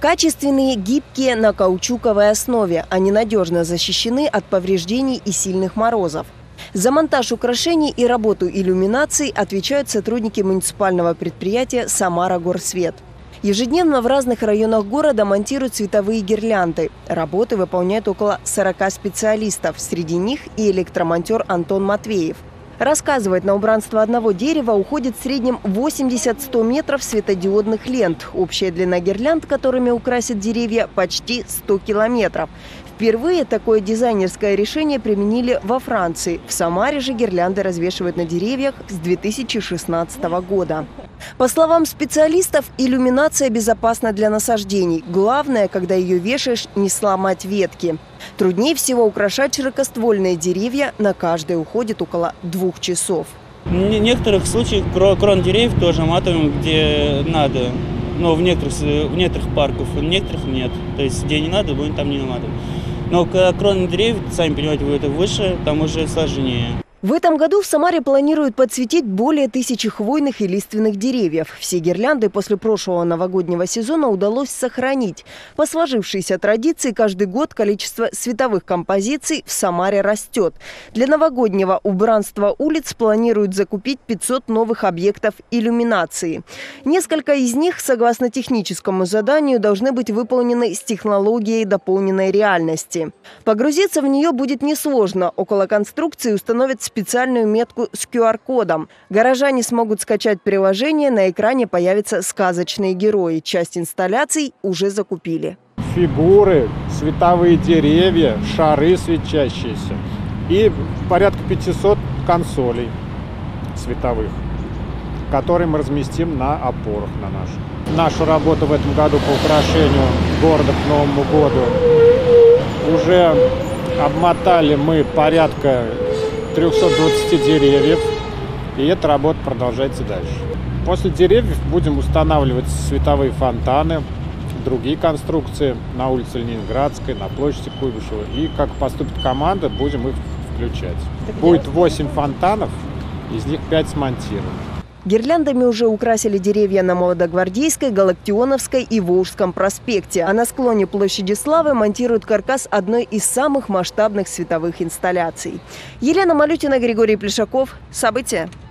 Качественные, гибкие, на каучуковой основе. Они надежно защищены от повреждений и сильных морозов. За монтаж украшений и работу иллюминаций отвечают сотрудники муниципального предприятия «Самара-Горсвет». Ежедневно в разных районах города монтируют световые гирлянды. Работы выполняют около 40 специалистов. Среди них и электромонтер Антон Матвеев. Рассказывает, на убранство одного дерева уходит в среднем 80-100 метров светодиодных лент. Общая длина гирлянд, которыми украсят деревья, почти 100 километров. Впервые такое дизайнерское решение применили во Франции. В Самаре же гирлянды развешивают на деревьях с 2016 года. По словам специалистов, иллюминация безопасна для насаждений. Главное, когда ее вешаешь, не сломать ветки. Труднее всего украшать широкоствольные деревья. На каждое уходит около 2 часов. В некоторых случаях крон деревьев тоже оматываем, где надо. Но в некоторых парках, в некоторых нет. То есть где не надо, будем там не наматывать. Но кроны деревьев, сами понимаете, это выше, там уже сложнее. В этом году в Самаре планируют подсветить более 1000 хвойных и лиственных деревьев. Все гирлянды после прошлого новогоднего сезона удалось сохранить. По сложившейся традиции, каждый год количество световых композиций в Самаре растет. Для новогоднего убранства улиц планируют закупить 500 новых объектов иллюминации. Несколько из них, согласно техническому заданию, должны быть выполнены с технологией дополненной реальности. Погрузиться в нее будет несложно. Около конструкции установят специальную метку с QR-кодом. Горожане смогут скачать приложение, на экране появятся сказочные герои. Часть инсталляций уже закупили. Фигуры, световые деревья, шары светящиеся и порядка 500 консолей световых, которые мы разместим на опорах на наших. Нашу работу в этом году по украшению города к Новому году уже обмотали мы порядка 320 деревьев, и эта работа продолжается дальше. После деревьев будем устанавливать световые фонтаны, другие конструкции на улице Ленинградской, на площади Куйбышева. И как поступит команда, будем их включать. Будет 8 фонтанов, из них 5 смонтированы. Гирляндами уже украсили деревья на Молодогвардейской, Галактионовской и Волжском проспекте. А на склоне площади Славы монтируют каркас одной из самых масштабных световых инсталляций. Елена Малютина, Григорий Плешаков. События.